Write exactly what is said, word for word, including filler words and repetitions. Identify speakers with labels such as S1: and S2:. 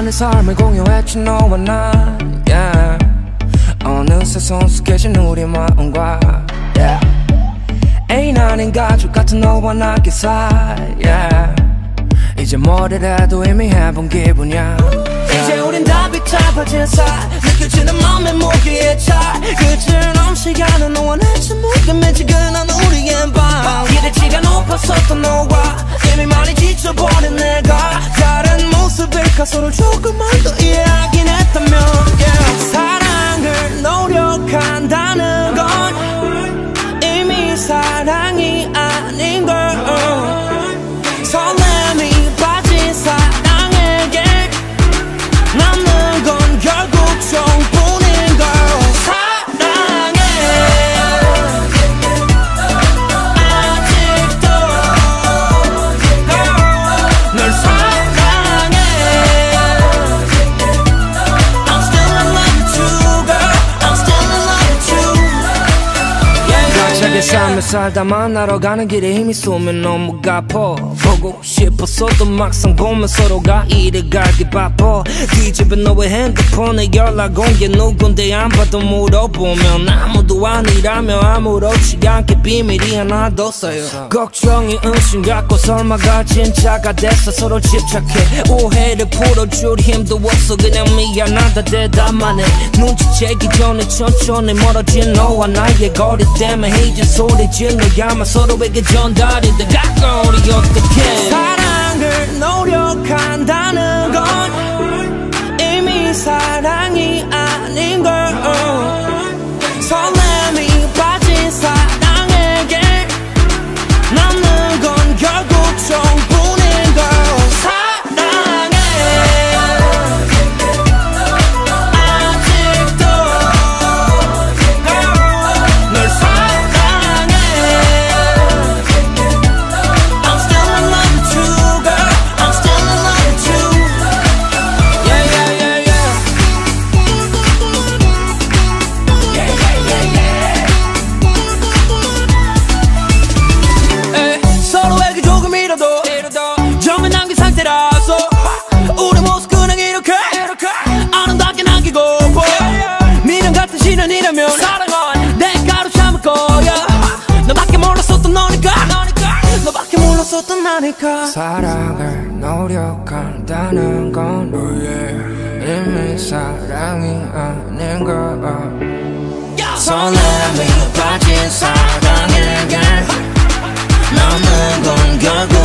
S1: 많은 삶을 공유했지 너와 나 yeah. 어느새 성숙해진 우리 마음과 yeah. 애인 아닌 가족 같은 너와 나 기사 yeah. 이제 뭐래도 이미 해본 기분이야 yeah. 이제 우린 다 비잡아진 살 느껴지는 맘의 무게의 차이 끝은 시간은 너와 나 침묵에 매지근한 우리의 밤 기대치가 높았었던 너와 이미 많이 지쳐버린 내가 다른 모습일까 서로 조금만 더 이해하긴 했다면 yeah. 사랑을 노력한다는 건 이미 사랑이 아닌 걸 설렘이 빠진 사랑에게 남는 건 결국 정뿐인 걸 사랑해 아직도 널 사랑해 I'm still in love with you girl I'm still in love with you yeah, 갑자기 삶을 살다 만나러 가는 길에 힘이 쏘면 너무 가퍼 보고 싶었어도 막상 보면 서로가 이래 가기 바빠 뒤집은 너의 핸드폰에 연락 온 게 누군데 안 봐도 물어보면 아무도 아니라며 아무렇지 않게 비밀이 하나 더 쌓여 걱정이 의심 갖고 설마가 진짜가 됐어 서로 집착해 오해를 풀어줄 힘도 없어 그냥 미안하다 대답만 해 눈치채기 전에 천천히 멀어진 너와 나의 거리 때문에 이제 소리 질러야만 서로에게 전달이 돼 가까운 우리 어떡해 사랑을 노력한다는 건 이미 사랑이 아닌 걸 설렘이 빠진 사랑에게 남는 건 결국 정뿐인 걸 사랑해 아직도 널 사랑해 I'm still in love with you girl I'm still in love with you yeah yeah yeah yeah yeah yeah yeah yeah 에이, 서로에게 조금이라도 정을 남긴 상태라서 우리 모습 그냥 이렇게 아름답게 남기고 미련 같은 시련이라면 사랑은 내가로 참을 거야 너밖에 몰랐었던 너니까 너밖에 몰랐었던 나니까 사랑을 노력한다는 건 이미 사랑이 아닌 걸 설렘이 빠진 사랑에게 남는 건 결국